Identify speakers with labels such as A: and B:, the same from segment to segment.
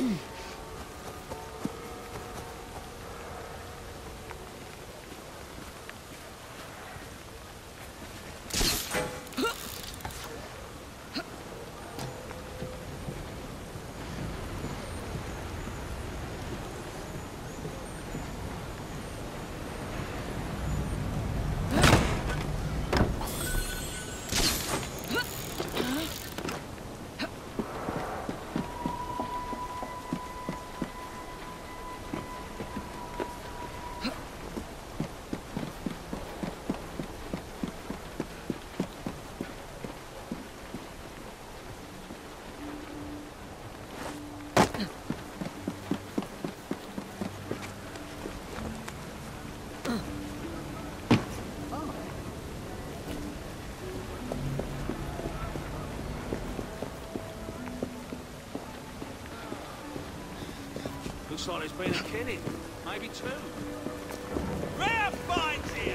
A: Looks like there's been a killing. Maybe two.
B: Rare finds here!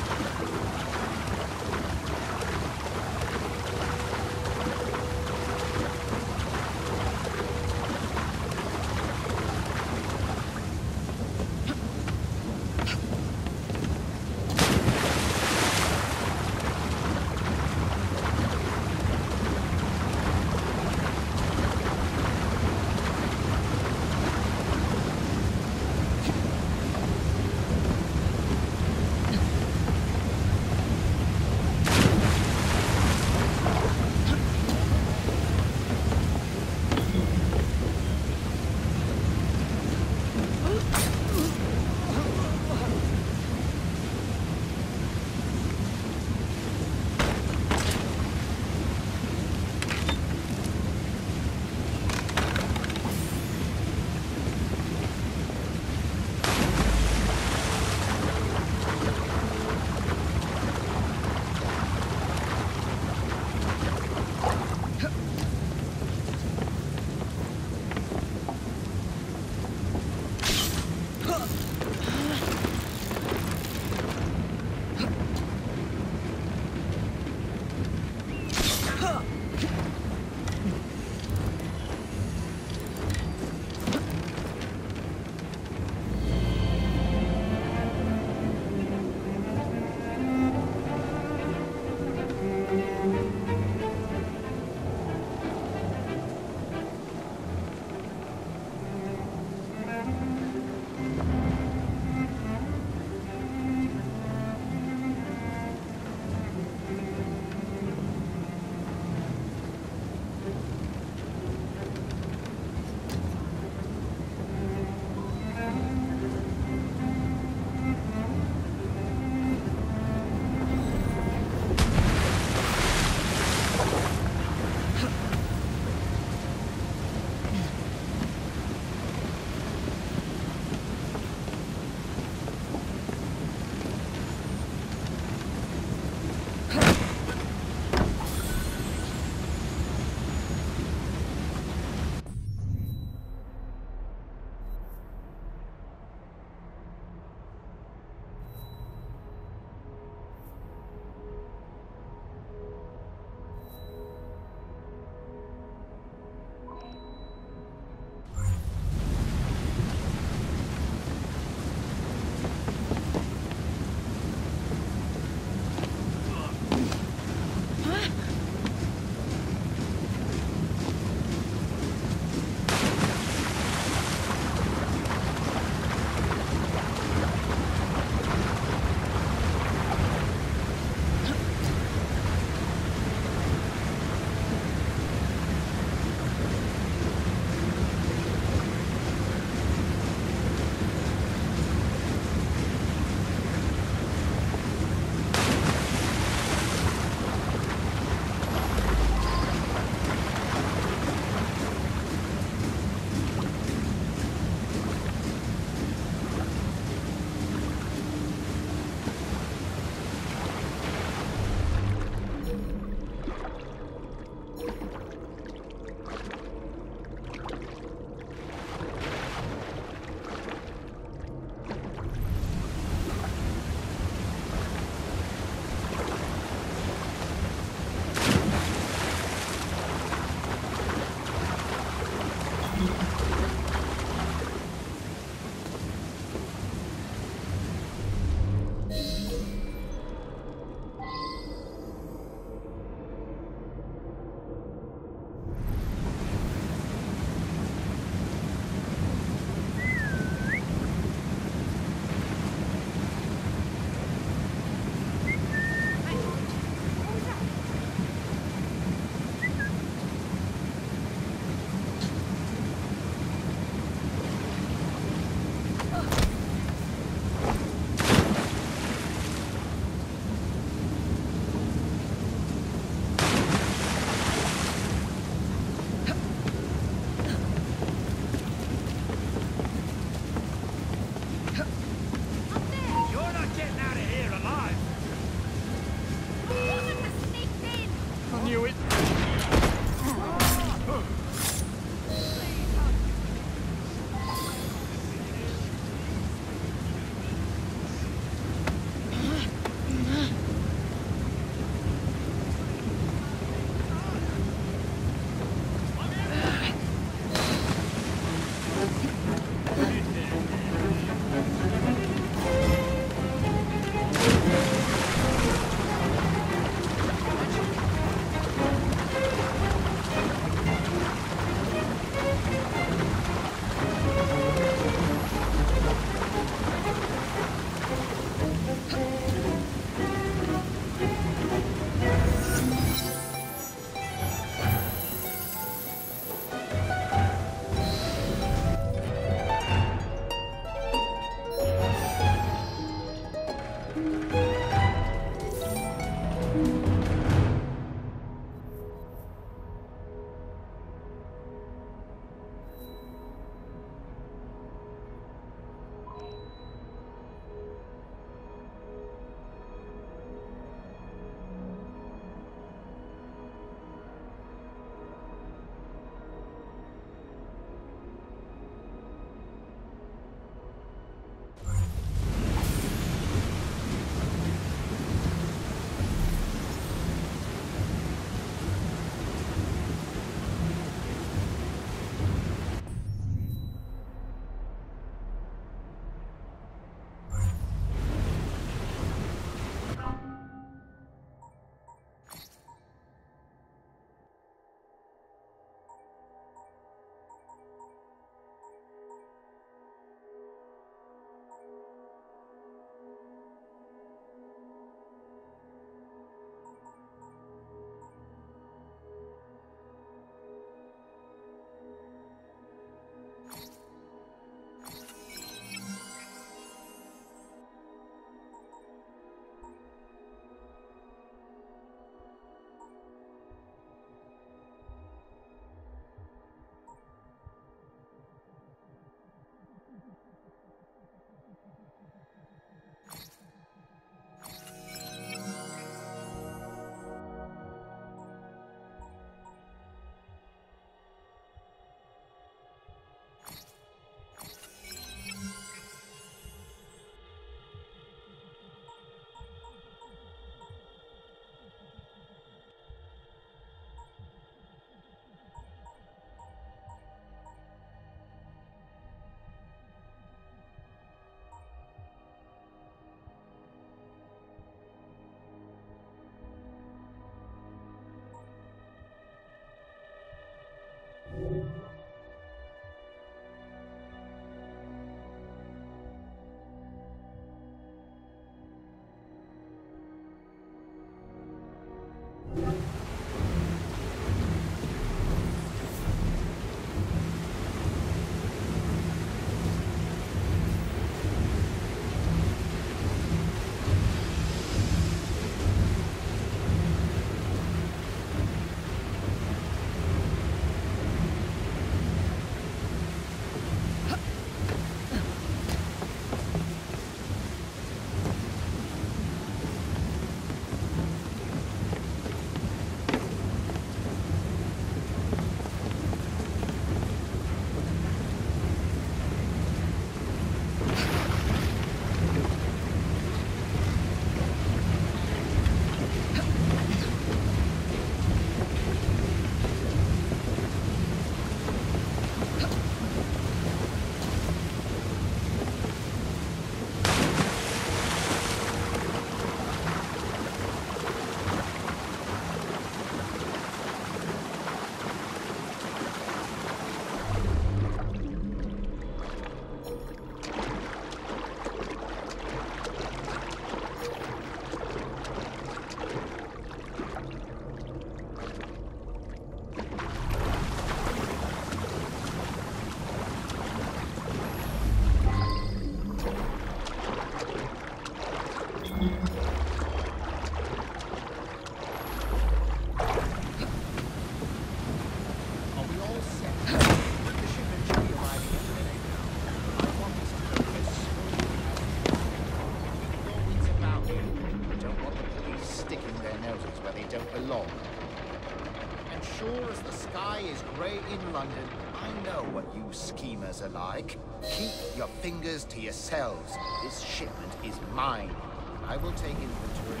C: London, I know what you schemers are like. Keep your fingers to yourselves. This shipment is mine. I will take inventory.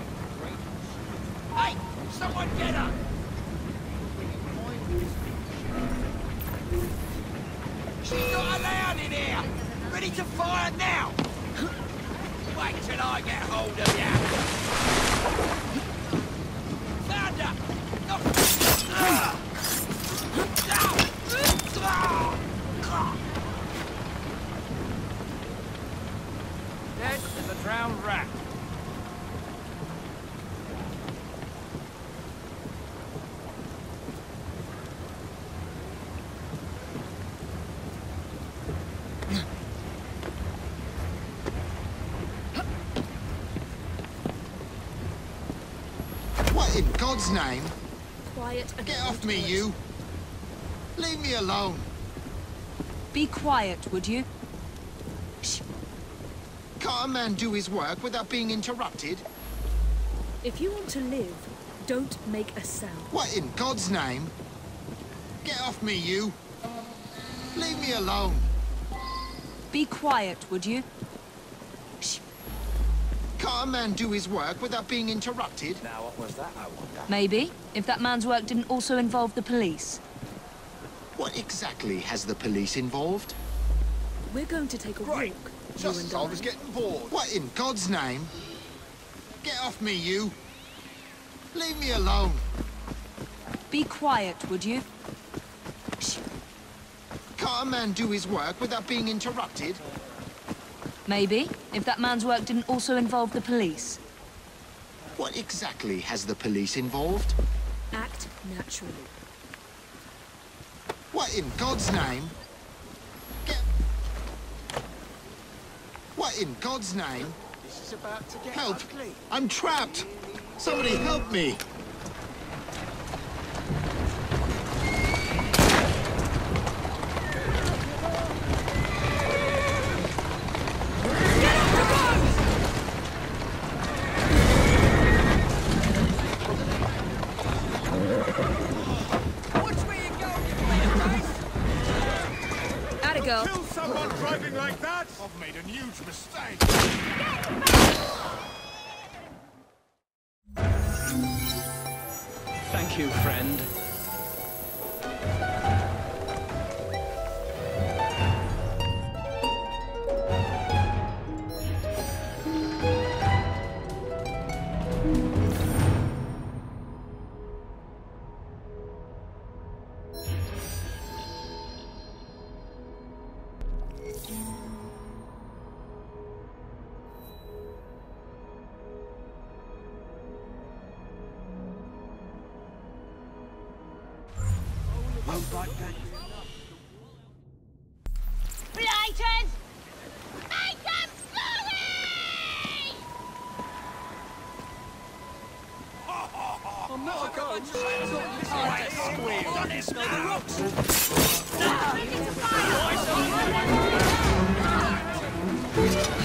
B: Hey! Someone get her! She's got a leg! Ready to fire now! Wait till I get hold of you! Found her!
A: Dead as a drowned rat.
C: What in God's name?
D: Quiet and
C: Get off me, you! Leave me alone!
D: Be quiet, would you? Shh.
C: Can't a man do his work without being interrupted?
E: If you want to live, don't make a sound.
C: What in God's name? Get off me, you! Leave me alone!
D: Be quiet, would you? Shh.
C: Can't a man do his work without being interrupted?
B: Now, what was that, I wonder?
D: Maybe, if that man's work didn't also involve the police.
C: What exactly has the police involved?
E: We're going to take a
C: Right.
E: walk, you
C: Just
E: and
C: as I was getting bored. What in God's name? Get off me, you! Leave me alone!
D: Be quiet, would you? Shh.
C: Can't a man do his work without being interrupted?
D: Maybe, if that man's work didn't also involve the police.
C: What exactly has the police involved?
E: Act naturally.
C: What in God's name? Get... What in God's name?
B: This is about to get
C: Help!
B: ugly.
C: I'm trapped! Somebody help me!
B: Watch where you go, you face!
D: Atta girl.
F: Kill someone driving like that? I've made a huge mistake.
A: Thank you, friend.
G: Blighters! Make them sorry!
A: I'm not a ghost.
B: Honest, now the rocks!
G: Easy to fire!